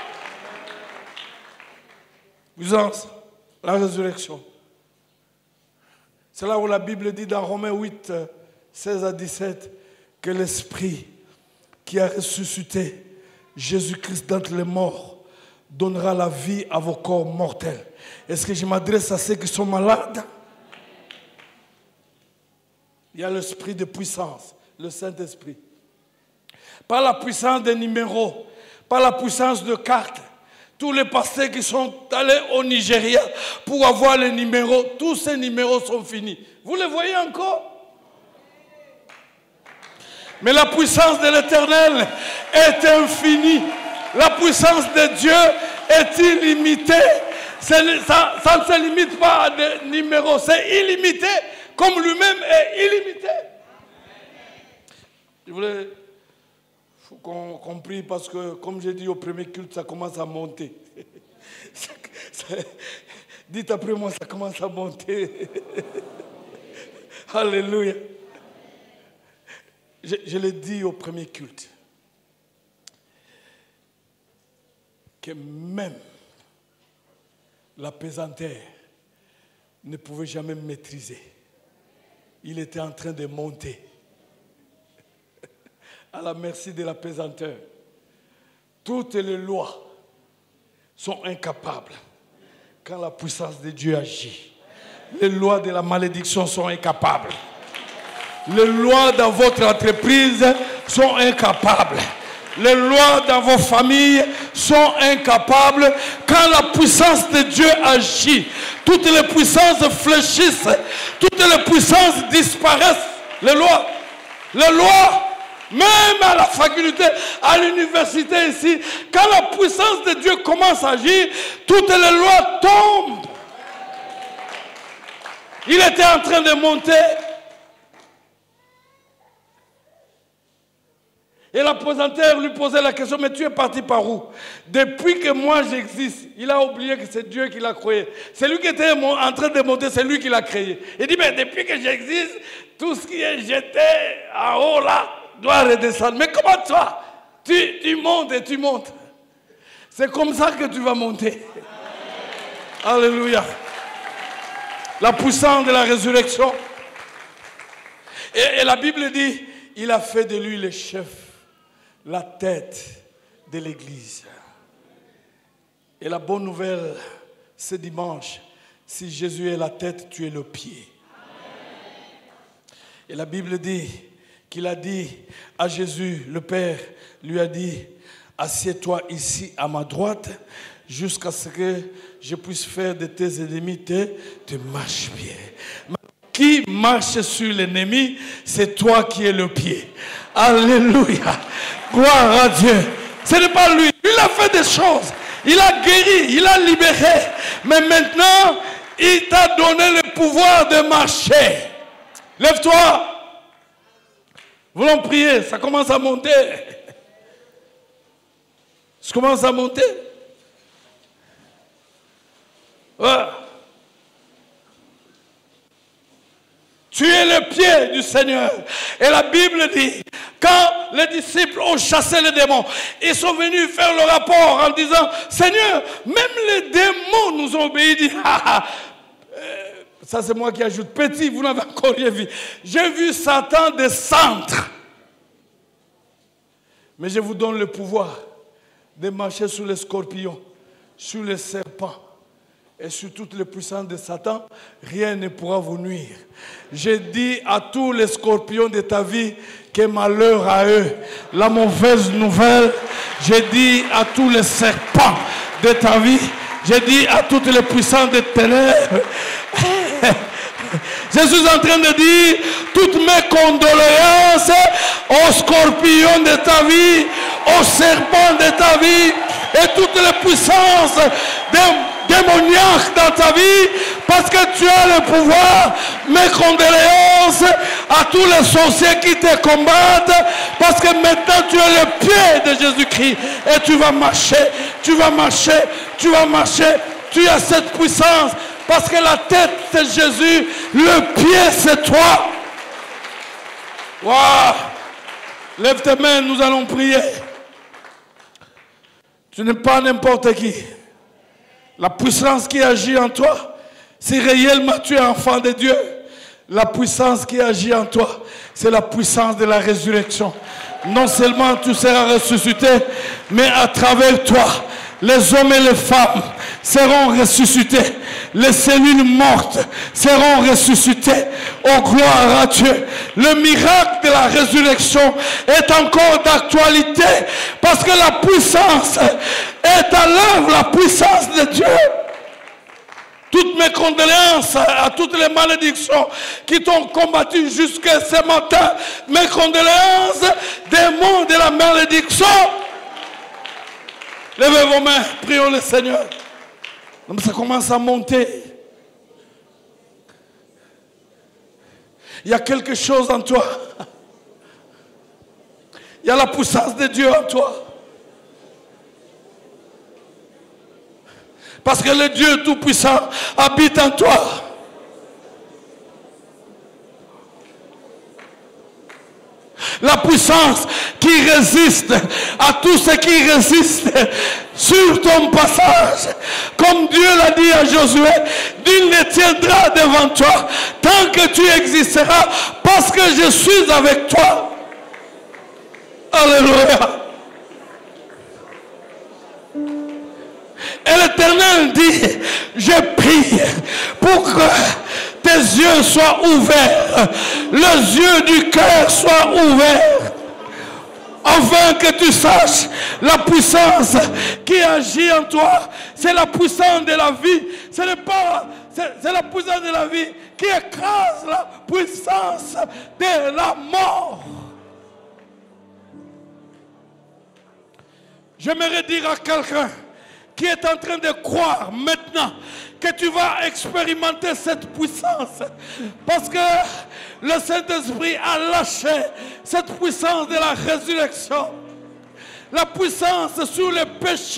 Puissance, la résurrection. C'est là où la Bible dit dans Romains huit, seize à dix-sept, que l'Esprit qui a ressuscité Jésus-Christ d'entre les morts donnera la vie à vos corps mortels. Est-ce que je m'adresse à ceux qui sont malades? Il y a l'esprit de puissance, le Saint-Esprit. Pas la puissance des numéros, pas la puissance de cartes. Tous les pasteurs qui sont allés au Nigeria pour avoir les numéros, tous ces numéros sont finis. Vous les voyez encore? Mais la puissance de l'Éternel est infinie. La puissance de Dieu est illimitée. Ça, ça ne se limite pas à des numéros. C'est illimité, comme lui-même est illimité. Je voulais faut qu'on qu'on prie parce que, comme j'ai dit au premier culte, ça commence à monter. Dites après moi, ça commence à monter. Alléluia. Je, je l'ai dit au premier culte. Que même la pesanteur ne pouvait jamais me maîtriser. Il était en train de monter. À la merci de la pesanteur. Toutes les lois sont incapables quand la puissance de Dieu agit. Les lois de la malédiction sont incapables. Les lois dans votre entreprise sont incapables. Les lois dans vos familles sont incapables. Quand la puissance de Dieu agit, toutes les puissances fléchissent, toutes les puissances disparaissent. Les lois, les lois, même à la faculté, à l'université ici, quand la puissance de Dieu commence à agir, toutes les lois tombent. Il était en train de monter. Et la pesanteur lui posait la question, mais tu es parti par où? Depuis que moi j'existe, il a oublié que c'est Dieu qui l'a créé. C'est lui qui était en train de monter, c'est lui qui l'a créé. Il dit, mais depuis que j'existe, tout ce qui est jeté en haut là doit redescendre. Mais comment toi, tu, tu montes et tu montes? C'est comme ça que tu vas monter. Alléluia. La puissance de la résurrection. Et, et la Bible dit, il a fait de lui le chef, la tête de l'Église. Et la bonne nouvelle, ce dimanche, si Jésus est la tête, tu es le pied. Et la Bible dit qu'il a dit à Jésus, le Père lui a dit, assieds-toi ici à ma droite, jusqu'à ce que je puisse faire de tes ennemis tes, tes marchepieds. Qui marche sur l'ennemi, c'est toi qui es le pied. Alléluia. Gloire à Dieu. Ce n'est pas lui. Il a fait des choses. Il a guéri, il a libéré. Mais maintenant, il t'a donné le pouvoir de marcher. Lève-toi. Voulons prier. Ça commence à monter. Ça commence à monter. Ouais. Tu es le pied du Seigneur. Et la Bible dit, quand les disciples ont chassé les démons, ils sont venus faire le rapport en disant, Seigneur, même les démons nous ont obéi. Il dit, ah, ah, euh, ça c'est moi qui ajoute, petit, vous n'avez encore rien vu. J'ai vu Satan descendre. Mais je vous donne le pouvoir de marcher sur les scorpions, sur les serpents. Et sur toutes les puissances de Satan, rien ne pourra vous nuire. J'ai dit à tous les scorpions de ta vie que malheur à eux. La mauvaise nouvelle, j'ai dit à tous les serpents de ta vie, j'ai dit à toutes les puissances de ténèbres. Je suis en train de dire toutes mes condoléances aux scorpions de ta vie, aux serpents de ta vie et toutes les puissances de démoniaque dans ta vie, parce que tu as le pouvoir. Mes condoléances à tous les sorciers qui te combattent, parce que maintenant tu es le pied de Jésus-Christ et tu vas marcher, tu vas marcher, tu vas marcher. Tu as cette puissance parce que la tête c'est Jésus, le pied c'est toi. Waouh! Lève tes mains, nous allons prier. Tu n'es pas n'importe qui. La puissance qui agit en toi, si réellement tu es enfant de Dieu, la puissance qui agit en toi, c'est la puissance de la résurrection. Non seulement tu seras ressuscité, mais à travers toi, les hommes et les femmes seront ressuscités. Les cellules mortes seront ressuscitées. Oh, gloire à Dieu. Le miracle de la résurrection est encore d'actualité parce que la puissance est à l'œuvre, la puissance de Dieu. Toutes mes condoléances à toutes les malédictions qui t'ont combattu jusqu'à ce matin. Mes condoléances, démons de la malédiction. Levez vos mains, prions le Seigneur. Donc ça commence à monter. Il y a quelque chose en toi. Il y a la puissance de Dieu en toi. Parce que le Dieu Tout-Puissant habite en toi. La puissance qui résiste à tout ce qui résiste sur ton passage. Comme Dieu l'a dit à Josué, nul ne tiendra devant toi tant que tu existeras parce que je suis avec toi. Alléluia. Et l'Éternel dit, je prie pour que tes yeux soient ouverts, les yeux du cœur soient ouverts, afin que tu saches la puissance qui agit en toi. C'est la puissance de la vie. Ce n'est pas, c'est la puissance de la vie qui écrase la puissance de la mort. J'aimerais dire à quelqu'un qui est en train de croire maintenant que tu vas expérimenter cette puissance. Parce que le Saint-Esprit a lâché cette puissance de la résurrection. La puissance sur le péché.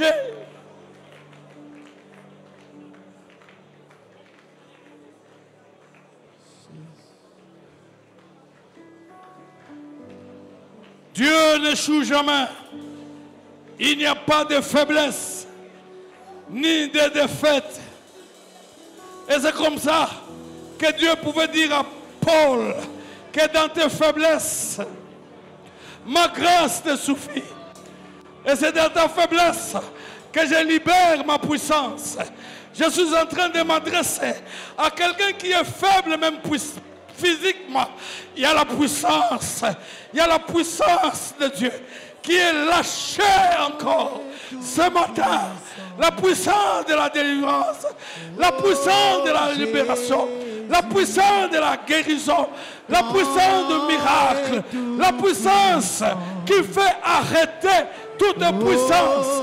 Dieu n'échoue jamais. Il n'y a pas de faiblesse ni de défaite. Et c'est comme ça que Dieu pouvait dire à Paul que dans tes faiblesses, ma grâce te suffit. Et c'est dans ta faiblesse que je libère ma puissance. Je suis en train de m'adresser à quelqu'un qui est faible même physiquement. Il y a la puissance, il y a la puissance de Dieu qui est lâchée encore ce matin. La puissance de la délivrance, la puissance de la libération, la puissance de la guérison, la puissance du miracle, la puissance qui fait arrêter toute puissance.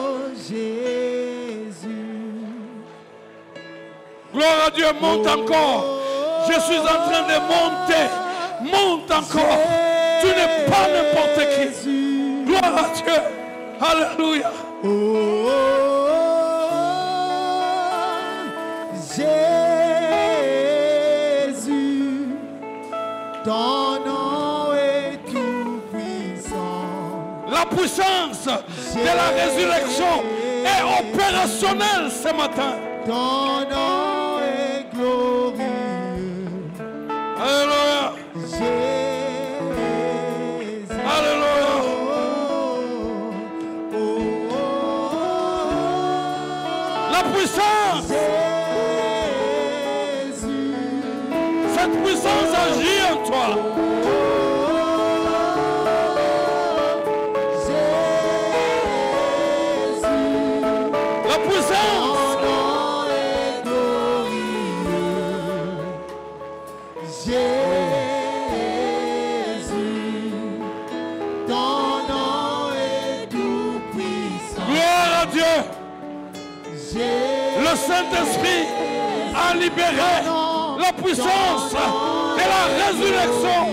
Gloire à Dieu, monte encore. Je suis en train de monter. Monte encore. Tu n'es pas n'importe qui. Gloire à Dieu. Alléluia. Oh, Jésus, ton nom est tout puissant. La puissance de la résurrection est opérationnelle ce matin. Ton nom est glorieux. Alléluia. Jésus. Alléluia. Oh, oh, oh. La puissance. Jésus. Cette puissance agit en toi. La puissance. Le Saint-Esprit a libéré la puissance de la résurrection.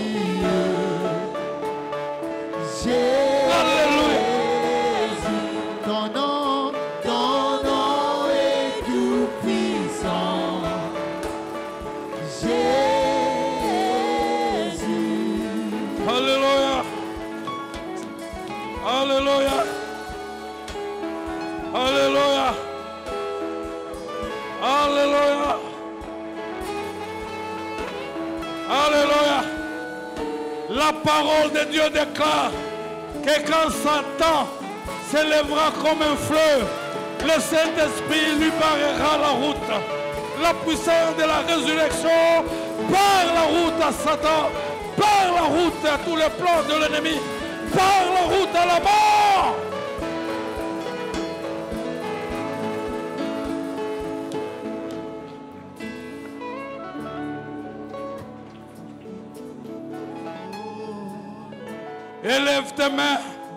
Alléluia. Ton nom, ton nom est tout puissant. Jésus. Alléluia. Alléluia. Alléluia. Alléluia. Alléluia. La parole de Dieu déclare que quand Satan s'élèvera comme un fleuve, le Saint-Esprit lui barrera la route. La puissance de la résurrection barre la route à Satan, barre la route à tous les plans de l'ennemi, barre la route à la mort. Élève tes mains.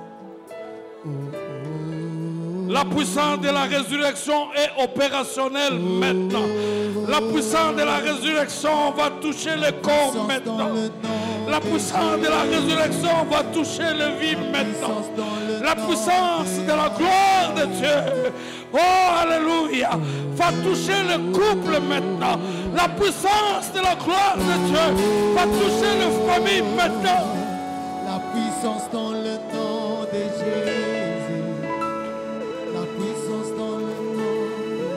La puissance de la résurrection est opérationnelle maintenant. La puissance de la résurrection va toucher le corps maintenant. La puissance de la résurrection va toucher le vie maintenant. La puissance de la gloire de Dieu, oh alléluia, va toucher le couple maintenant. La puissance de la gloire de Dieu va toucher les familles maintenant. La puissance dans le nom de Jésus. La puissance dans le nom.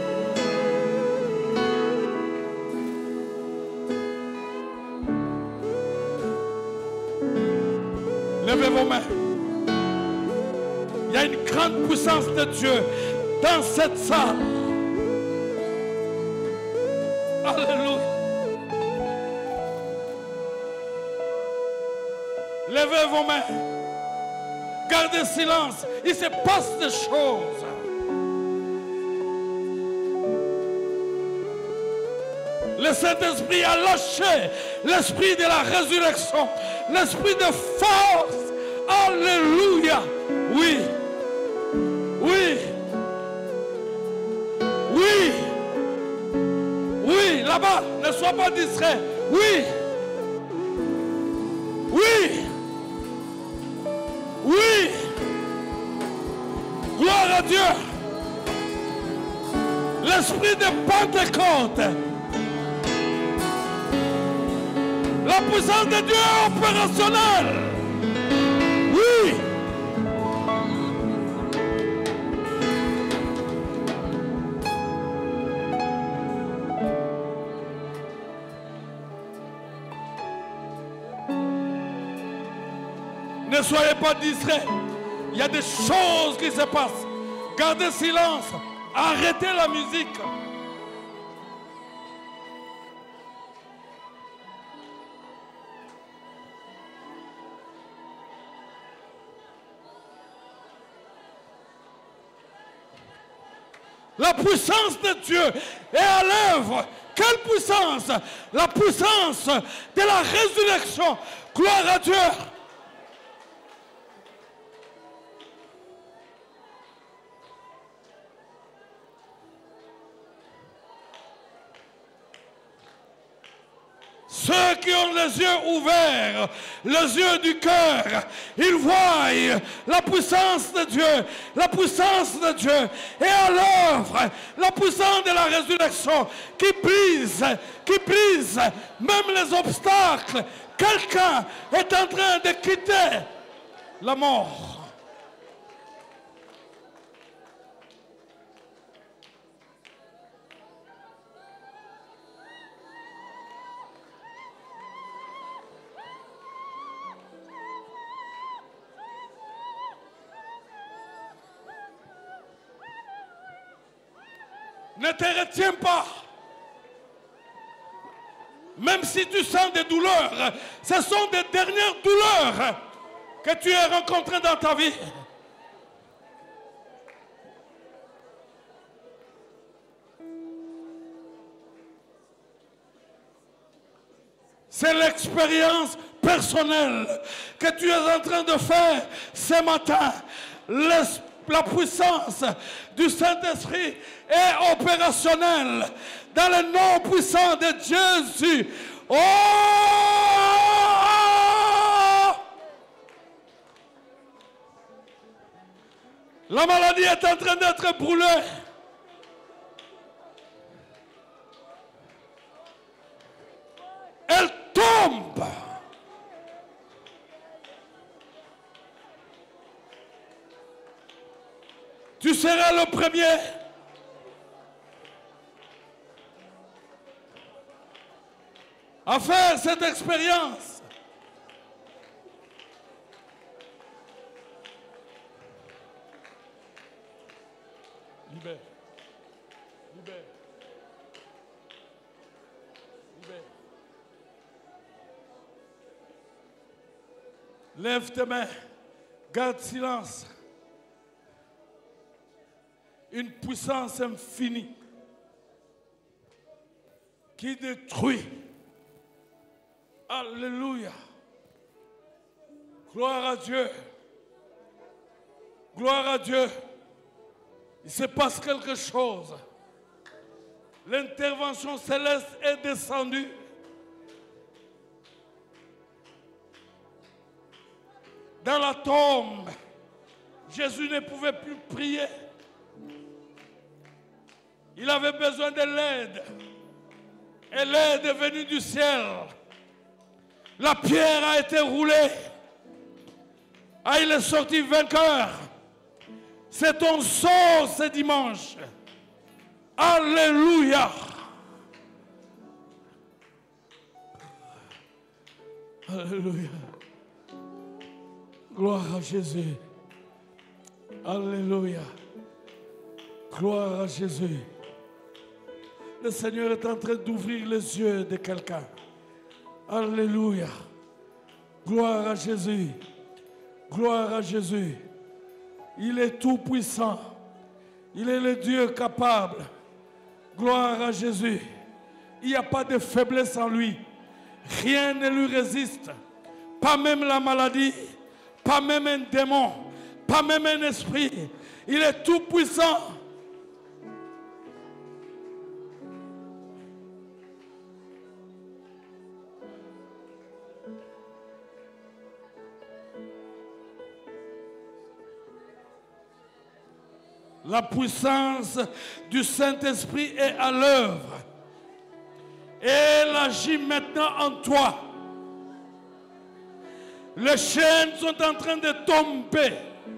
Levez vos mains. Il y a une grande puissance de Dieu dans cette salle. Alléluia. Levez vos mains. Gardez silence. Il se passe des choses. Le Saint-Esprit a lâché l'esprit de la résurrection, l'esprit de force. Alléluia. Oui. Oui. Oui. Oui. Là-bas, ne sois pas distrait. Oui. Oui. Oui. Gloire à Dieu. L'esprit de Pentecôte. La puissance de Dieu est opérationnelle. Oui. Ne soyez pas distraits. Il y a des choses qui se passent. Gardez silence. Arrêtez la musique. La puissance de Dieu est à l'œuvre. Quelle puissance? La puissance de la résurrection. Gloire à Dieu. Ceux qui ont les yeux ouverts, les yeux du cœur, ils voient la puissance de Dieu, la puissance de Dieu est à l'œuvre, la puissance de la résurrection qui brise, qui brise même les obstacles. Quelqu'un est en train de quitter la mort. Ne te retiens pas. Même si tu sens des douleurs, ce sont des dernières douleurs que tu as rencontrées dans ta vie. C'est l'expérience personnelle que tu es en train de faire ce matin. L'esprit La puissance du Saint-Esprit est opérationnelle dans le nom puissant de Jésus. Oh! La maladie est en train d'être brûlée. Elle tombe. Tu seras le premier à faire cette expérience. Libère. Libère. Libère. Lève tes mains. Garde silence. Une puissance infinie qui détruit. Alléluia. Gloire à Dieu. Gloire à Dieu. Il se passe quelque chose. L'intervention céleste est descendue. Dans la tombe, Jésus ne pouvait plus prier. Il avait besoin de l'aide. Et l'aide est venue du ciel. La pierre a été roulée. Ah, il est sorti vainqueur. C'est ton sort ce dimanche. Alléluia. Alléluia. Gloire à Jésus. Alléluia. Gloire à Jésus. Le Seigneur est en train d'ouvrir les yeux de quelqu'un. Alléluia. Gloire à Jésus. Gloire à Jésus. Il est tout puissant. Il est le Dieu capable. Gloire à Jésus. Il n'y a pas de faiblesse en lui. Rien ne lui résiste. Pas même la maladie. Pas même un démon. Pas même un esprit. Il est tout puissant. La puissance du Saint-Esprit est à l'œuvre. Et elle agit maintenant en toi. Les chaînes sont en train de tomber.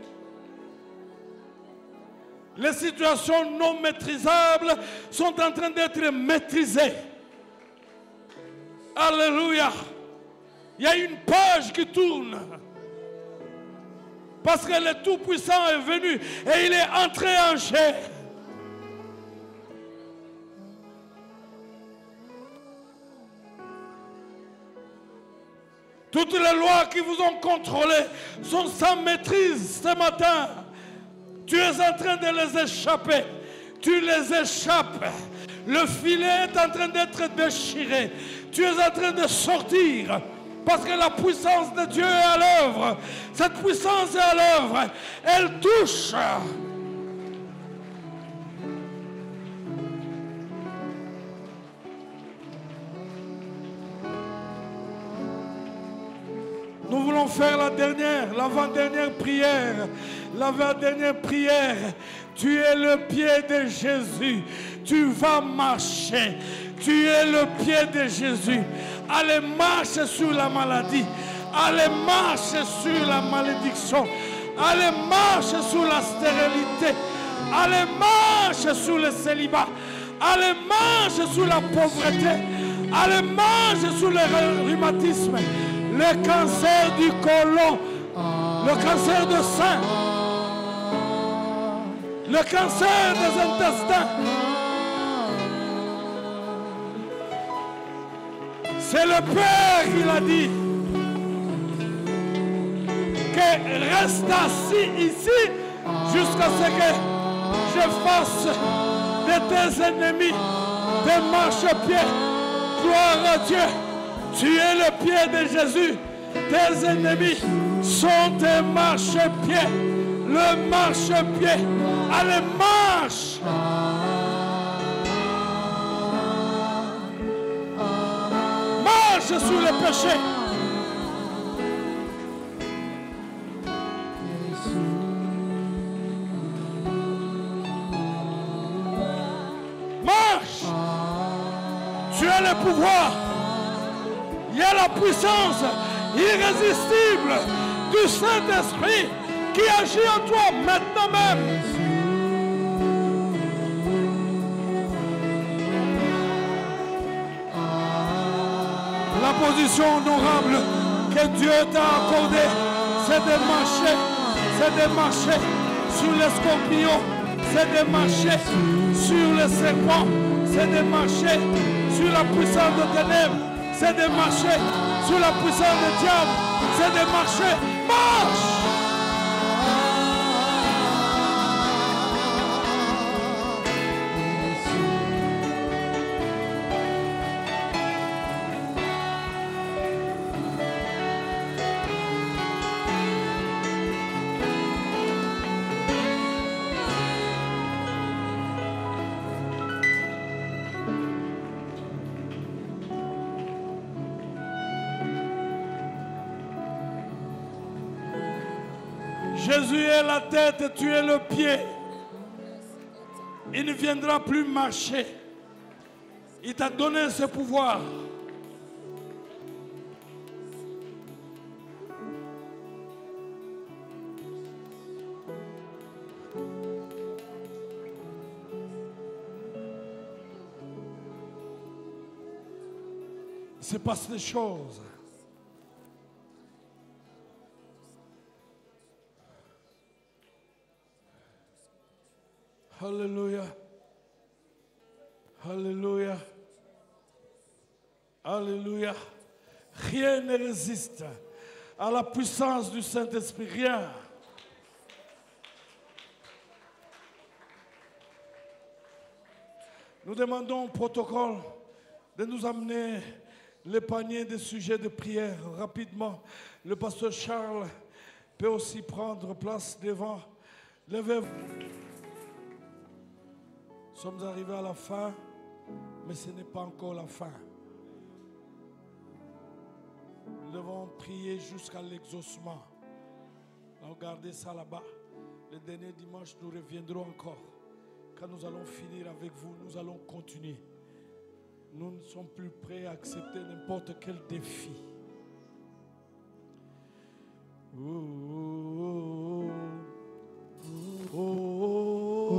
Les situations non maîtrisables sont en train d'être maîtrisées. Alléluia. Il y a une page qui tourne. Parce que le Tout-Puissant est venu et il est entré en chair. Toutes les lois qui vous ont contrôlé sont sans maîtrise ce matin. Tu es en train de les échapper. Tu les échappes. Le filet est en train d'être déchiré. Tu es en train de sortir. Parce que la puissance de Dieu est à l'œuvre. Cette puissance est à l'œuvre. Elle touche. Nous voulons faire la dernière, l'avant-dernière prière. L'avant-dernière prière. Tu es le pied de Jésus. Tu vas marcher. Tu es le pied de Jésus. Allez, marche sur la maladie. Allez, marche sur la malédiction. Allez, marche sur la stérilité. Allez, marche sur le célibat. Allez, marche sur la pauvreté. Allez, marche sur le rhumatisme. Le cancer du côlon. Le cancer du sein. Le cancer des intestins. C'est le Père qui l'a dit. Que reste assis ici jusqu'à ce que je fasse de tes ennemis des marchepieds. Gloire à Dieu. Tu es le pied de Jésus. Tes ennemis sont tes marchepieds. Le marchepied. Allez, marche. Marche sur le péché. Marche. Tu as le pouvoir. Il y a la puissance irrésistible du Saint-Esprit qui agit en toi maintenant même. La position honorable que Dieu t'a accordée, c'est de marcher, c'est de marcher sur les scorpions, c'est de marcher sur les serpents, c'est de marcher sur la puissance de ténèbres, c'est de marcher sur la puissance du diable, c'est de marcher. Marche! Jésus est la tête et tu es le pied. Il ne viendra plus marcher. Il t'a donné ce pouvoir. Il se passe des choses. Alléluia. Alléluia. Alléluia. Rien ne résiste à la puissance du Saint-Esprit. Rien. Nous demandons au protocole de nous amener le panier des sujets de prière rapidement. Le pasteur Charles peut aussi prendre place devant. Levez-vous. Nous sommes arrivés à la fin, mais ce n'est pas encore la fin. Nous devons prier jusqu'à l'exaucement. Regardez ça là-bas. Le dernier dimanche, nous reviendrons encore. Quand nous allons finir avec vous, nous allons continuer. Nous ne sommes plus prêts à accepter n'importe quel défi. Oh, oh, oh, oh,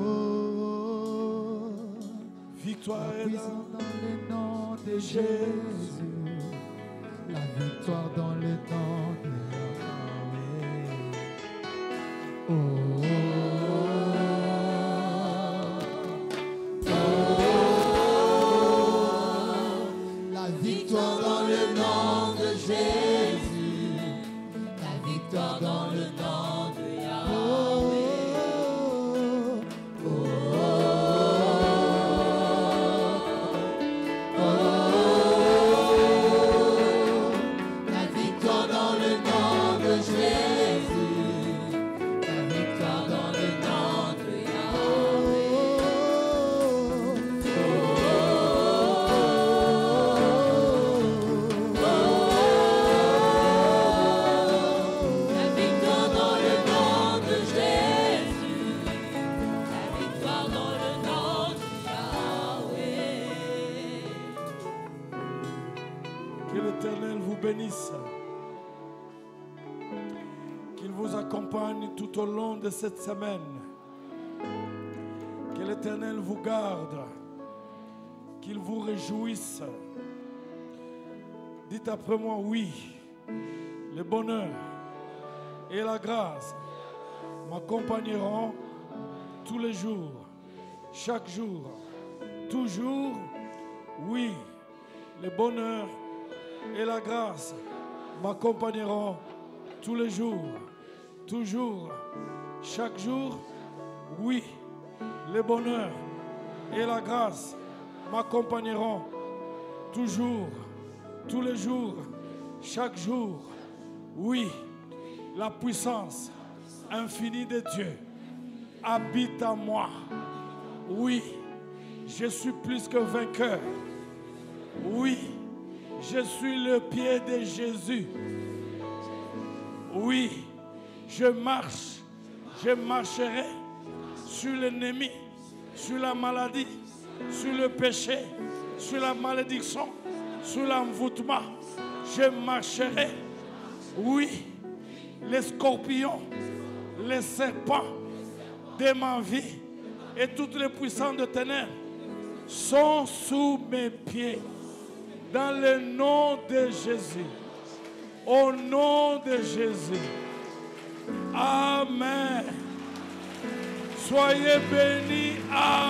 oh. Victoire est dans, dans le nom de Jésus. La victoire dans le nom de Yahweh. Oh, oh, oh, oh. La victoire dans le nom de Jésus. La victoire dans le nom de Yahweh. Oh, oh, oh, oh. La victoire dans le nom de Jésus. La victoire dans le nom de Yahweh. La victoire dans le nom de Jésus. La victoire dans le nom de Yahweh. que l'Éternel vous bénisse. Qu'il vous accompagne tout au long de cette semaine. Que l'Éternel vous garde. Qu'il vous réjouisse. Dites après moi, oui, le bonheur et la grâce m'accompagneront tous les jours, chaque jour, toujours. Oui, le bonheur et la grâce m'accompagneront tous les jours, toujours, chaque jour. Oui, le bonheur et la grâce m'accompagneront toujours, tous les jours, chaque jour. Oui, la puissance infinie de Dieu habite en moi. Oui, je suis plus que vainqueur. Oui, je suis le pied de Jésus. Oui, je marche, je marcherai sur l'ennemi, sur la maladie, sur le péché, sur la malédiction, sur l'envoûtement. Je marcherai. Oui, les scorpions, les serpents de ma vie et toutes les puissances de ténèbres sont sous mes pieds. Dans le nom de Jésus. Au nom de Jésus. Amen. Soyez bénis. Amen.